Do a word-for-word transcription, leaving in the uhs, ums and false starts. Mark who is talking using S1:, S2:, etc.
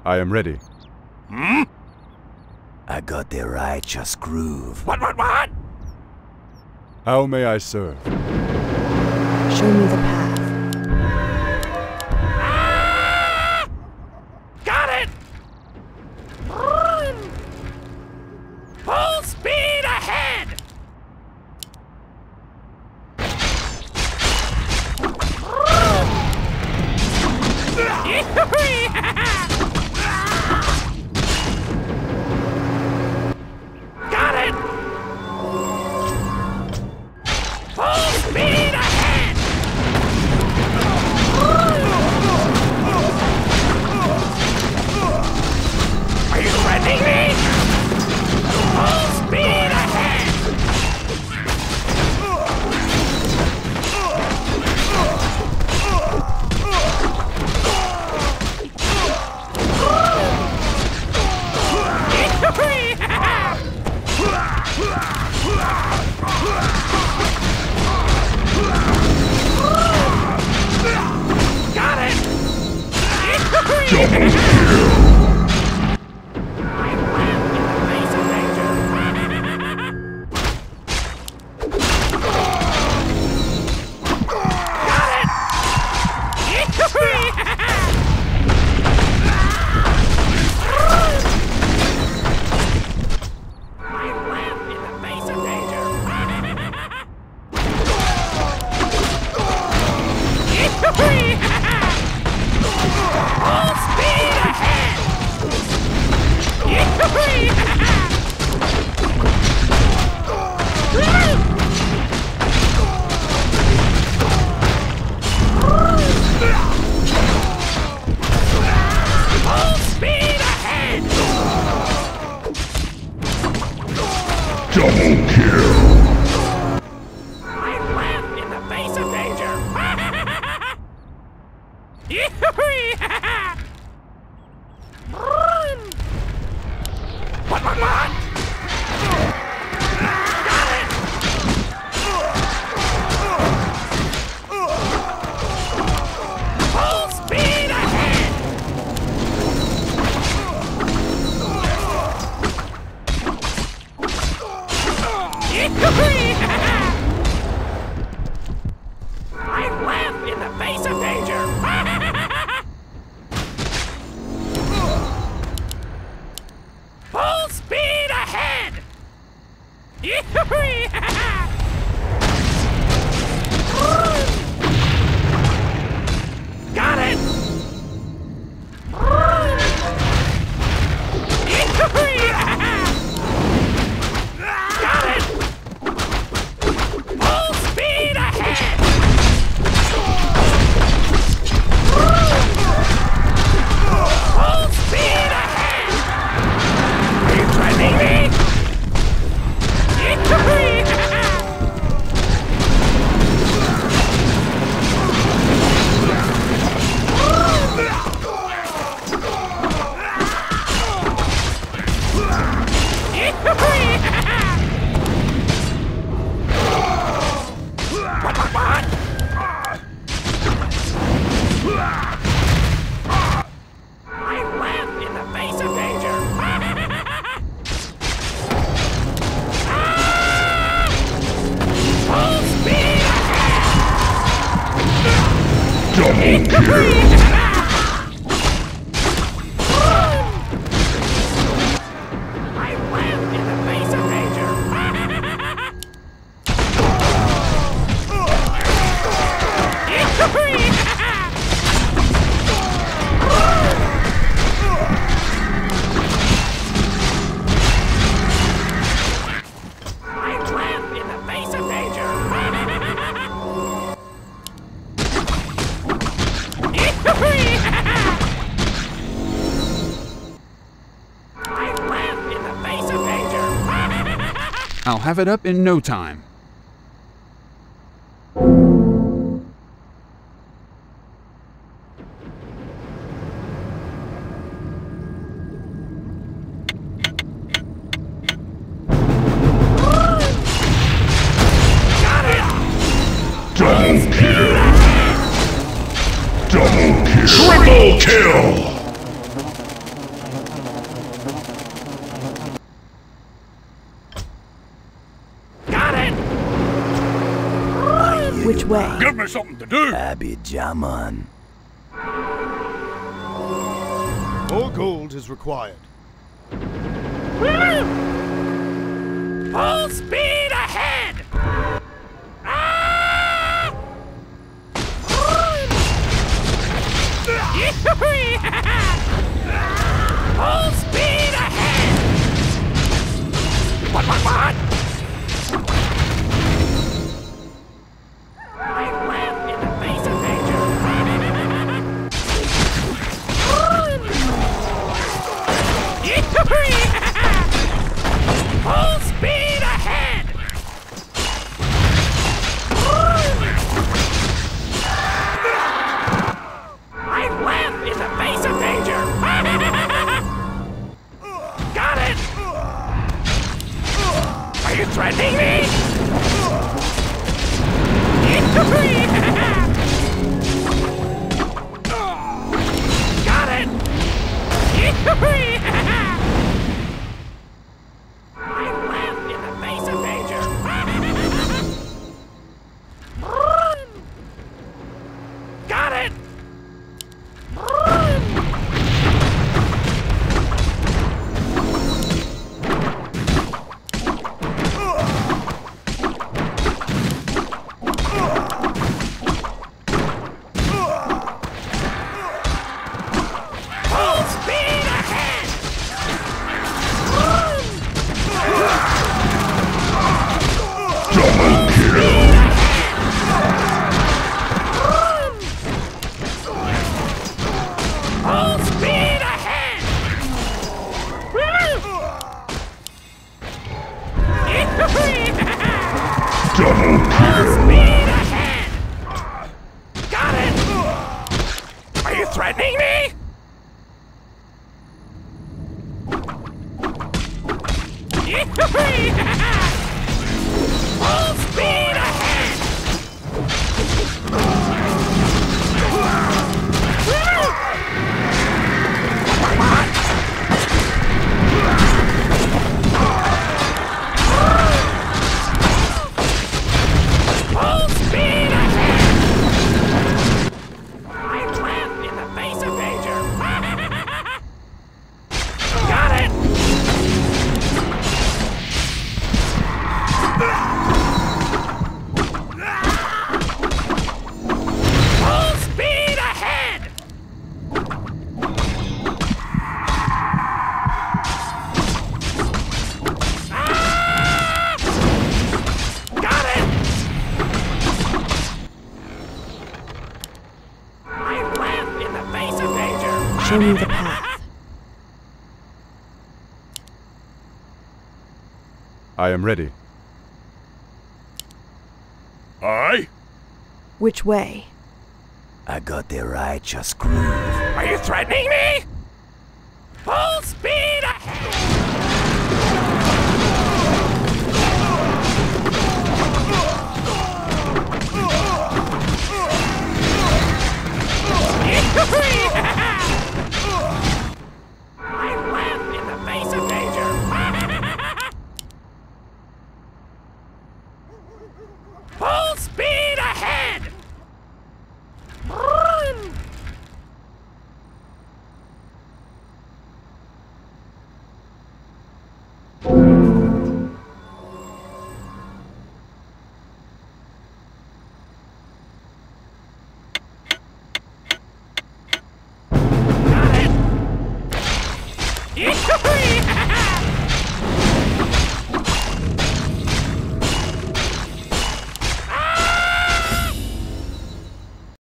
S1: I am ready.
S2: Hmm?
S3: I got the righteous groove.
S2: What, what, what?
S1: How may I serve?
S4: Show me the path.
S2: Ah! Got it! Run! Full speed ahead! Got it! Full speed ahead! Are you ready? Full speed ahead! Got it!
S5: Double kill! Double kill!
S2: I laugh in the face of danger! Run! What, what, what? Got it! Full speed ahead! I laugh in the face of danger! Full speed ahead! Got it! Got it! Full speed ahead! Full speed ahead! Are you threatening me? What, what, what? I laugh in the face of danger! Ah! Full speed ahead!
S5: Double kill!
S2: I laugh in the face of danger! I laugh in the face of danger! I laugh in the face of danger!
S1: I'll have it up in no time.
S5: Double kill! Double kill! Triple kill!
S3: Abby Jaman.
S6: More gold is required.
S2: Full speed ahead! Ah! Full speed ahead! What, what, what? I laughed in the face of danger. Full speed ahead! I laughed in the face of danger. Got it! Are you threatening me? Got it! I laughed in the face of danger. Got it! Full speed ahead!
S5: Double kill.
S2: Full speed ahead!
S5: Double
S2: Full
S5: kill.
S2: speed ahead! Got it! Are you threatening me? Full speed ahead! Full speed ahead! I laughed in the face of danger. Got it! Full speed ahead! Ah! Got it! I laughed in the face of danger.
S4: Show me the path.
S1: I am ready.
S5: Aye?
S4: Which way?
S3: I got the righteous groove.
S2: Are you threatening me? Full speed